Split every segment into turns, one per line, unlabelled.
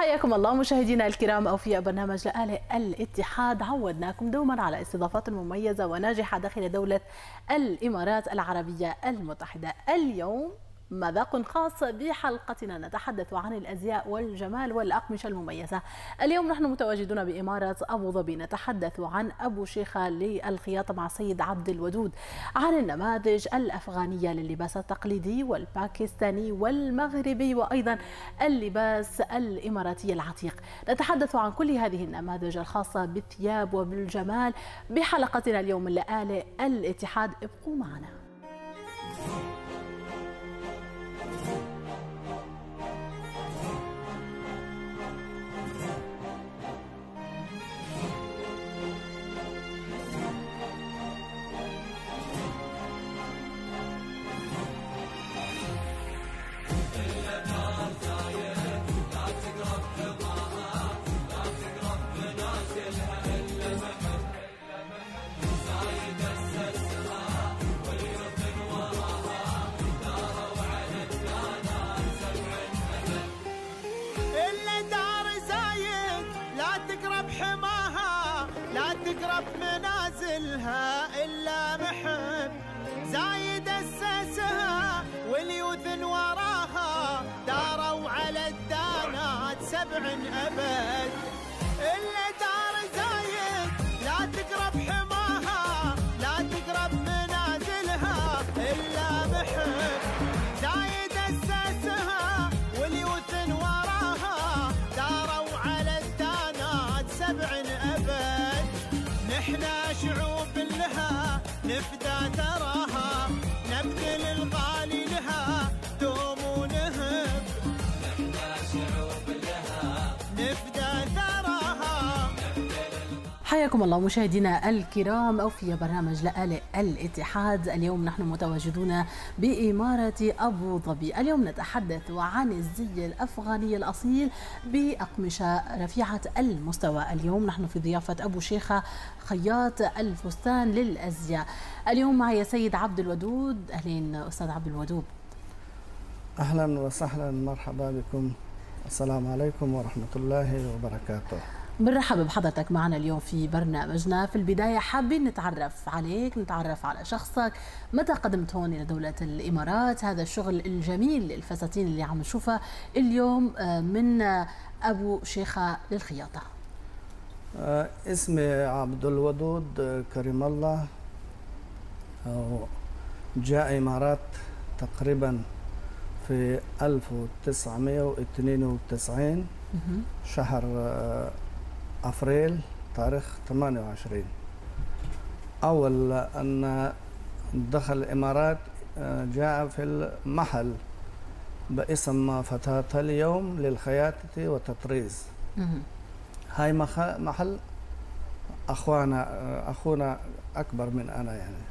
حياكم الله مشاهدينا الكرام أوفياء برنامج لآلئ الاتحاد. عودناكم دوما على استضافات مميزة وناجحة داخل دولة الإمارات العربية المتحدة. اليوم مذاق خاص بحلقتنا نتحدث عن الأزياء والجمال والأقمشة المميزة. اليوم نحن متواجدون بإمارة أبو ظبي، نتحدث عن أبو شيخة للخياطة مع سيد عبد الودود، عن النماذج الأفغانية لللباس التقليدي والباكستاني والمغربي وأيضا اللباس الإماراتي العتيق. نتحدث عن كل هذه النماذج الخاصة بالثياب وبالجمال بحلقتنا اليوم من لآلئ الاتحاد. ابقوا معنا.
منازلها إلا محب زايد أسسها واليوث وراها داروا على الدانات 7 أبد. إلا دار زايد لا تقرب حماها لا تقرب منازلها إلا محب زايد أسسها واليوث وراها داروا على الدانات 7 أبد. نحنا شعوب لها نفدى تراها نبذل الغالي لها دوم ونهب. نحنا شعوب لها نفدى تراها.
حياكم الله مشاهدينا الكرام أوفياء برنامج لآلئ الاتحاد. اليوم نحن متواجدون بإمارة أبو ظبي. اليوم نتحدث عن الزي الأفغاني الأصيل بأقمشة رفيعة المستوى. اليوم نحن في ضيافة أبو شيخة خياط الفستان للأزياء. اليوم معي سيد عبد الودود. أهلين أستاذ عبد الودود.
أهلا وسهلا، مرحبا بكم. السلام عليكم ورحمة الله وبركاته.
بنرحب بحضرتك معنا اليوم في برنامجنا. في البداية حابين نتعرف عليك، نتعرف على شخصك، متى قدمت هون إلى دولة الإمارات؟ هذا الشغل الجميل الفساتين اللي عم نشوفها اليوم من أبو شيخة للخياطة.
اسمي عبد الودود كريم الله، جاء إمارات تقريبا في 1992 شهر أفريل تاريخ 28. أول أن دخل الإمارات جاء في المحل باسم فتاة اليوم للخياطة والتطريز. هاي محل أخونا أكبر من أنا يعني.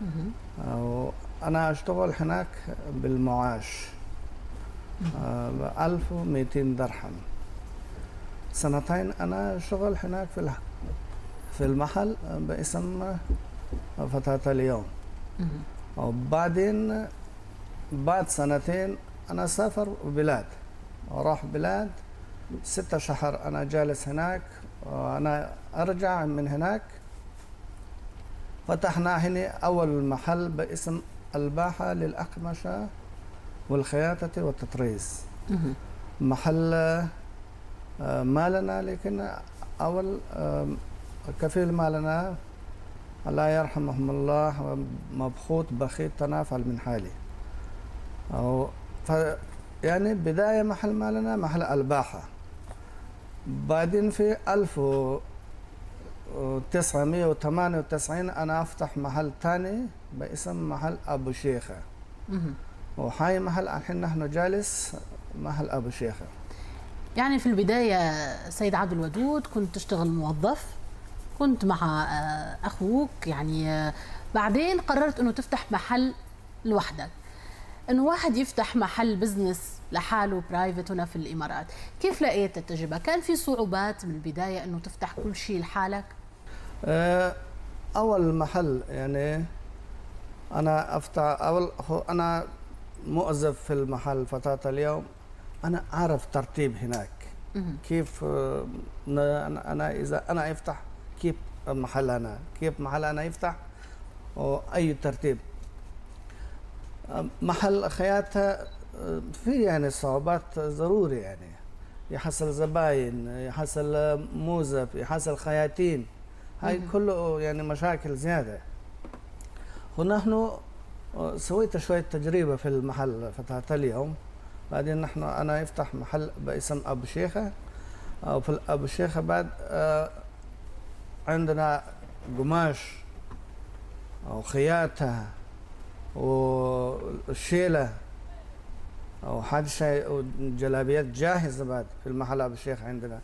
أنا أشتغل هناك بالمعاش 1200 درهم. 2 سنين أنا شغل هناك في المحل باسم فتاة اليوم. وبعدين بعد 2 سنين أنا سافر بلاد، أروح بلاد 6 شهور أنا جالس هناك، وأنا أرجع من هناك فتحنا هنا أول محل باسم الباحة للأقمشة والخياطة والتطريز. محل مالنا، لكن أول كفيل مالنا الله يرحمهم الله مبخوت بخيت تنافل من حالي. يعني بداية محل مالنا محل الباحة. بعدين في 1998 أنا أفتح محل ثاني باسم محل أبو شيخة. وهاي محل الحين نحن جالس محل أبو شيخة.
يعني في البداية سيد عبد الودود كنت تشتغل موظف، كنت مع أخوك، يعني بعدين قررت أنه تفتح محل لوحدك. أنه واحد يفتح محل بزنس لحاله برايفت هنا في الإمارات، كيف لقيت التجربة؟ كان في صعوبات من البداية أنه تفتح كل شيء لحالك؟
أول محل يعني أنا موظف في المحل فتاة اليوم، أنا أعرف ترتيب هناك. كيف أنا إذا أنا أفتح كيف محل أنا، كيف محل أنا يفتح وأي ترتيب. محل خياطة في يعني صعوبات ضروري، يعني يحصل زباين، يحصل موظف، يحصل خياطين، هاي كله يعني مشاكل زيادة. ونحن سويت شوية تجربة في المحل فتحت اليوم، بعدين أنا أفتح محل باسم أبو شيخة، أو في أبو شيخة بعد عندنا قماش وخياطة والشيلة وحد شيء وجلابيات جاهزة بعد في المحل أبو الشيخ عندنا.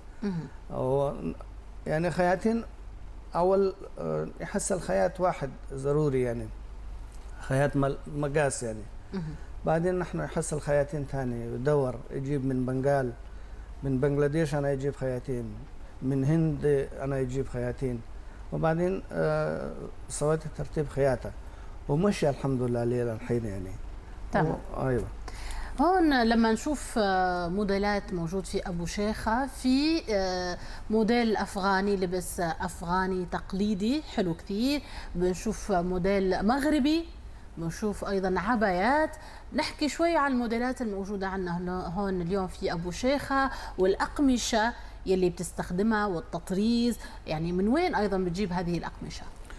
يعني خياطين أول يحصل خياط واحد ضروري، يعني خياط مقاس يعني. بعدين نحن يحصل خياطين ثاني، يدور يجيب من بنغال، من بنغلاديش أنا يجيب خياطين، من هند أنا يجيب خياطين، وبعدين سويت ترتيب خياطة ومشي الحمد لله لي الحين يعني.
تمام.
أيوه.
هون لما نشوف موديلات موجود في أبو شيخة، في موديل أفغاني، لبس أفغاني تقليدي حلو كثير، بنشوف موديل مغربي، بنشوف أيضا عبايات. نحكي شوي عن الموديلات الموجودة عندنا هون اليوم في أبو شيخة، والأقمشة يلي بتستخدمها والتطريز، يعني من وين أيضا بتجيب هذه الأقمشة؟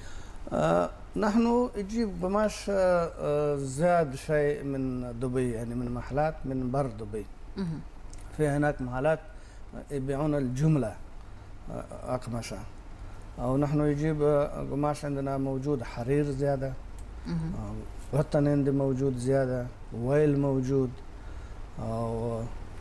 نحن نجيب قماش زاد شيء من دبي، يعني من محلات من بر دبي. في هناك محلات يبيعون الجملة أقمشة، أو نحن يجيب قماش عندنا موجود حرير زيادة، وطن هندي موجود زيادة، ويل موجود، أو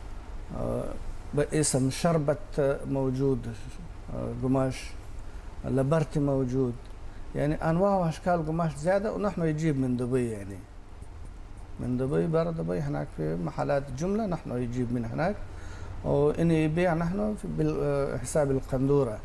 باسم شربت موجود، قماش لبرتي موجود، يعني انواع واشكال قماش زياده. ونحن يجيب من دبي، يعني من دبي برا دبي هناك في محلات جمله نحن يجيب من هناك، وإن يبيع نحن بحساب القندوره.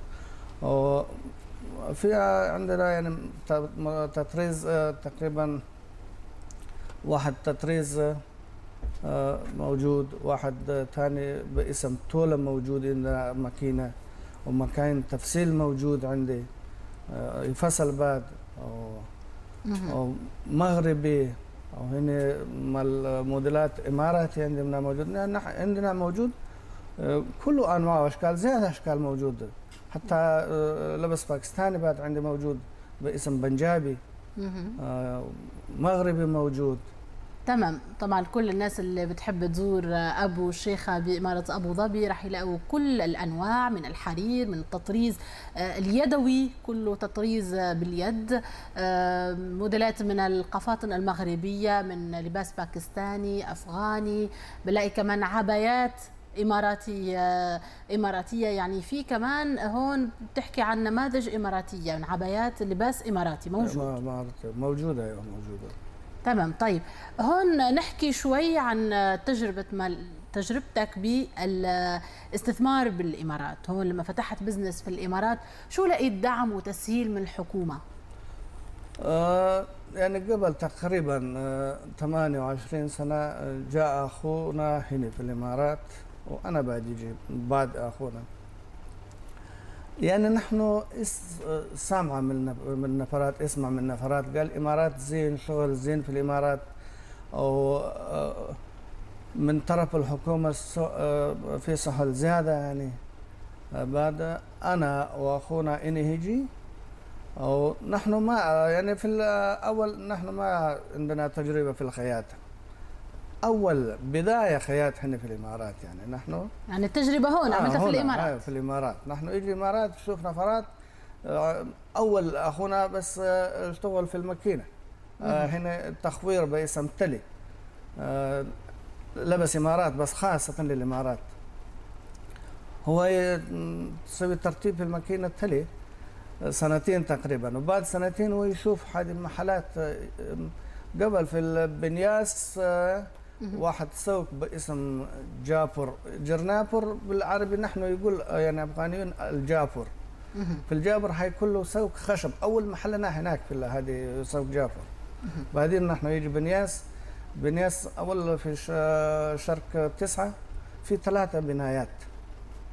وفي عندنا يعني تطريز تقريبا واحد تطريز موجود، واحد ثاني باسم تولة موجود عندنا ماكينه، ومكاين تفصيل موجود عندي يفصل بعد، أو مغربي، أو هنا موديلات إماراتي عندنا موجود. عندنا موجود كل أنواع وأشكال، زيادة أشكال موجودة، حتى لبس باكستاني بعد عندي موجود باسم بنجابي، مغربي موجود.
تمام. طبعا كل الناس اللي بتحب تزور أبو شيخة بإمارة أبو ظبي راح يلاقوا كل الأنواع من الحرير، من التطريز اليدوي، كله تطريز باليد، موديلات من القفاطن المغربية، من لباس باكستاني، أفغاني، بلاقي كمان عبايات إماراتية، يعني في كمان هون بتحكي عن نماذج إماراتية من عبايات لباس إماراتي
موجودة. أيوة موجودة.
تمام. طيب هون نحكي شوي عن تجربتك بالاستثمار بالإمارات. هون لما فتحت بزنس في الإمارات شو لقيت دعم وتسهيل من الحكومة؟
يعني قبل تقريبا 28 سنة جاء أخونا هنا في الإمارات، وأنا بعد يجي بعد أخونا. يعني نحن سامعة من نفرات، اسمع من نفرات قال الإمارات زين، شغل زين في الإمارات، أو من طرف الحكومة في سهل زيادة. يعني بعد أنا وأخونا إني هيجي، أو نحن ما يعني في الأول نحن ما عندنا تجربة في الخياطة، أول بداية خياط هنا في الإمارات. يعني نحن
يعني التجربة هون عملتها في الإمارات.
في الإمارات نحن يجي الإمارات نشوف نفرات. أول أخونا بس اشتغل في الماكينة هنا التخوير باسم تلي، لبس إمارات بس خاصة للإمارات. هو يسوي ترتيب في الماكينة تلي سنتين تقريبا، وبعد سنتين هو يشوف هذه المحلات. قبل في البنياس واحد سوق باسم جابر، جرنابر بالعربي نحن يقول يعني افغانيون الجابر. في الجابر هاي كله سوق خشب، اول محلنا هناك في هذه سوق جابر. بعدين نحن يجي بنياس اول في شرق 9 في 3 بنايات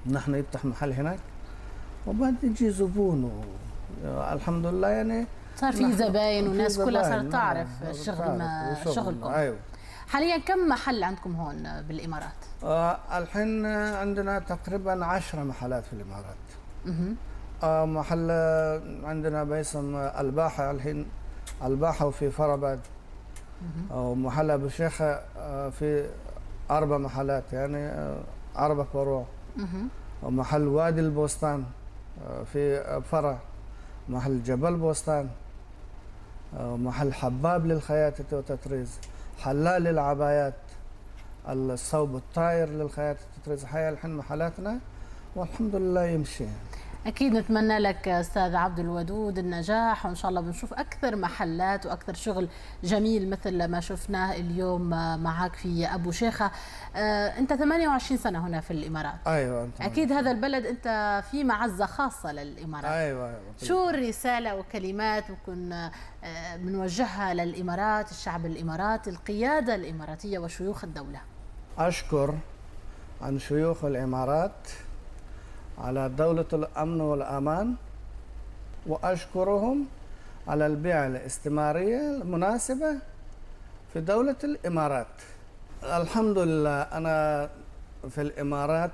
نحن يفتح محل هناك وبعد يجي زبون الحمد لله يعني
صار في زباين والناس كلها صارت تعرف شغلكم.
أيوه.
حاليا كم محل عندكم هون بالإمارات؟
الحين عندنا تقريبا 10 محلات في الإمارات. محل عندنا باسم الباحة الحين، الباحة وفي فربد، ومحل أبو شيخة في 4 محلات يعني 4 فروع، ومحل وادي البستان في فرع، محل جبل بستان، محل حباب للخياطة والتطريز، حلال للعبايات، الصوب الطاير للخياطة والتطريز. هاي الحين محلاتنا والحمد لله يمشي.
أكيد نتمنى لك أستاذ عبد الودود النجاح، وإن شاء الله بنشوف أكثر محلات وأكثر شغل جميل مثل ما شفناه اليوم معك في أبو شيخة. أنت 28 سنة هنا في الإمارات.
أيوة.
أكيد هذا البلد أنت في معزة خاصة للإمارات.
أيوة.
شو الرسالة وكلمات ممكن بنوجهها للإمارات، الشعب الإماراتي، القيادة الإماراتية وشيوخ الدولة؟
أشكر عن شيوخ الإمارات على دولة الأمن والأمان، وأشكرهم على البيئة الاستثمارية المناسبة في دولة الإمارات. الحمد لله أنا في الإمارات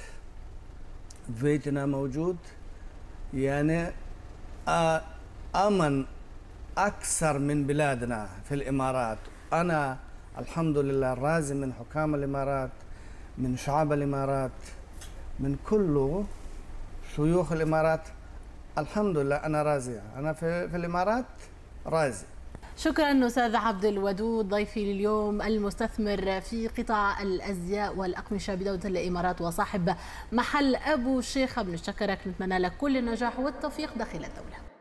بيتنا موجود، يعني أمن أكثر من بلادنا في الإمارات. أنا الحمد لله راضي من حكام الإمارات، من شعب الإمارات، من كل شيوخ الإمارات. الحمد لله أنا راضي، أنا في الإمارات راضي.
شكرا أستاذ عبد الودود ضيفي اليوم، المستثمر في قطاع الأزياء والأقمشة بدولة الإمارات وصاحب محل أبو شيخة. بنشكرك، نتمنى لك كل النجاح والتوفيق داخل الدولة.